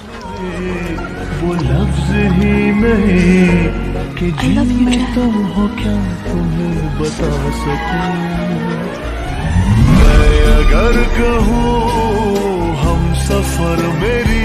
वो लफ्ज ही नहीं कि जिनमें तुम हो क्या तुम्हें बता सकूं। मैं अगर कहूँ हम सफर मेरी